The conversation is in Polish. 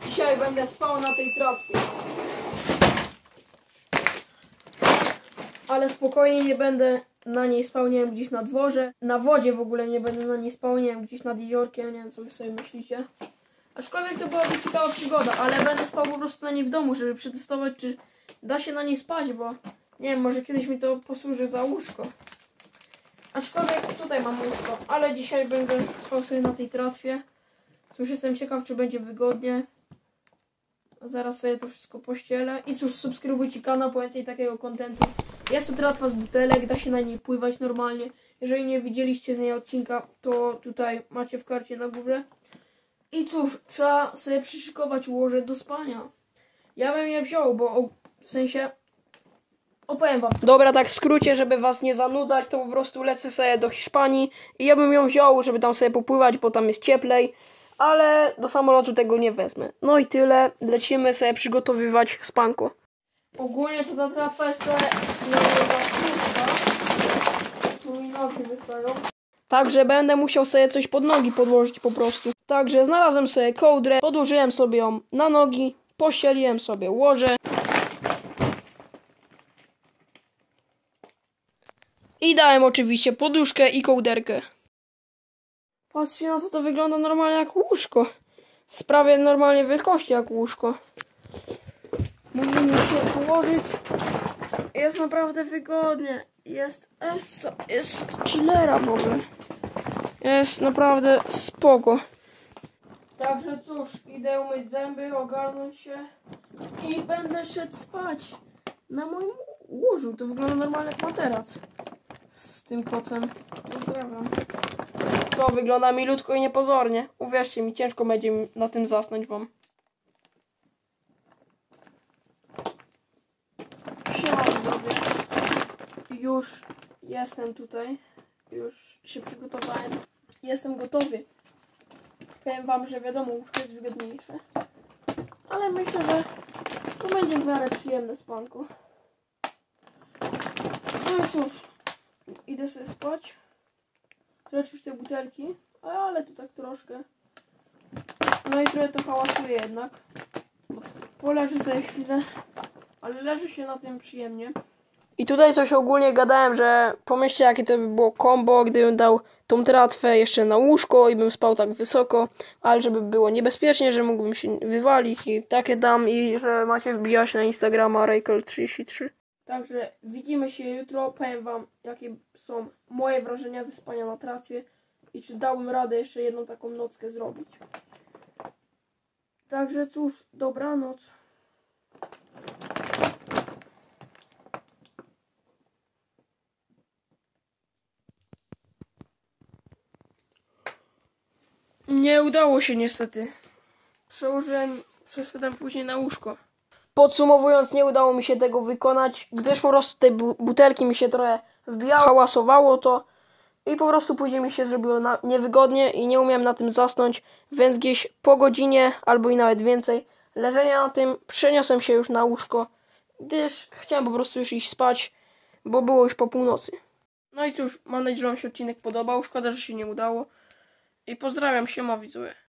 Dzisiaj będę spał na tej tratwie. Ale spokojnie nie będę na niej spał, nie wiem, gdzieś na dworze. Na wodzie w ogóle nie będę na niej spał, nie wiem, gdzieś nad jeziorkiem, nie wiem, co wy sobie myślicie. Aczkolwiek to byłaby ciekawa przygoda, ale będę spał po prostu na niej w domu, żeby przetestować, czy da się na niej spać, bo nie wiem, może kiedyś mi to posłuży za łóżko. Aczkolwiek tutaj mam łóżko, ale dzisiaj będę spał sobie na tej tratwie. Cóż, jestem ciekaw, czy będzie wygodnie. Zaraz sobie to wszystko pościelę. I cóż, subskrybujcie kanał po więcej takiego kontentu. Jest to tratwa z butelek, da się na niej pływać normalnie. Jeżeli nie widzieliście z niej odcinka, to tutaj macie w karcie na górze. I cóż, trzeba sobie przyszykować łoże do spania. Ja bym je wziął, bo w sensie... Opowiem wam. Dobra, tak w skrócie, żeby was nie zanudzać, to po prostu lecę sobie do Hiszpanii i ja bym ją wziął, żeby tam sobie popływać, bo tam jest cieplej. Ale do samolotu tego nie wezmę. No i tyle. Lecimy sobie przygotowywać spanko. Ogólnie to ta tratwa jest trochę tu mi nogi wystają. Także będę musiał sobie coś pod nogi podłożyć po prostu. Także znalazłem sobie kołdrę, podłożyłem sobie ją na nogi, pościeliłem sobie łoże. I dałem oczywiście poduszkę i kołderkę. Patrzcie na to, to wygląda normalnie jak łóżko. Z prawie normalnie wielkości jak łóżko. Musimy się położyć. Jest naprawdę wygodnie. Jest chillera w ogóle. Jest naprawdę spoko. Także cóż, idę umyć zęby, ogarnąć się i będę szedł spać na moim łożu. To wygląda normalnie jak materac. Z tym kocem. Pozdrawiam. To wygląda milutko i niepozornie. Uwierzcie mi, ciężko będzie na tym zasnąć wam. Siema, widzowie. Już jestem tutaj. Już się przygotowałem. Jestem gotowy. Powiem wam, że wiadomo, łóżko jest wygodniejsze. Ale myślę, że to będzie w miarę przyjemne spanko. No i cóż. Idę sobie spać. Zresztą już te butelki. Ale to tak troszkę. No i trochę to hałasuje jednak. Poleżę sobie chwilę. Ale leży się na tym przyjemnie. I tutaj coś ogólnie gadałem, że pomyślcie, jakie to by było kombo, gdybym dał tą tratwę jeszcze na łóżko i bym spał tak wysoko, ale żeby było niebezpiecznie, że mógłbym się wywalić i takie dam i że macie wbijać na Instagrama Raykel33. Także widzimy się jutro, powiem wam, jakie są moje wrażenia ze spania na tratwie i czy dałbym radę jeszcze jedną taką nockę zrobić. Także cóż, dobranoc. Nie udało się niestety. Przeszedłem później na łóżko. Podsumowując, nie udało mi się tego wykonać, gdyż po prostu te butelki mi się trochę wbijały, hałasowało to i po prostu później mi się zrobiło niewygodnie i nie umiałem na tym zasnąć, więc gdzieś po godzinie albo i nawet więcej leżenia na tym przeniosłem się już na łóżko, gdyż chciałem po prostu już iść spać, bo było już po północy. No i cóż, mam nadzieję, że wam się odcinek podobał, szkoda, że się nie udało i pozdrawiam, siema widzowie.